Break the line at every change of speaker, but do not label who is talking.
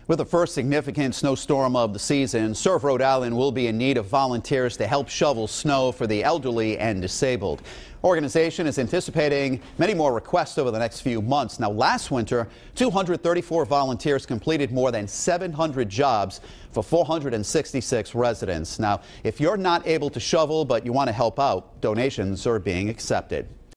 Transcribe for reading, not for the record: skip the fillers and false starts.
With the first significant snowstorm of the season, Serve Rhode Island will be in need of volunteers to help shovel snow for the elderly and disabled. Organization is anticipating many more requests over the next few months. Now, last winter, 234 volunteers completed more than 700 jobs for 466 residents. Now, if you're not able to shovel but you want to help out, donations are being accepted.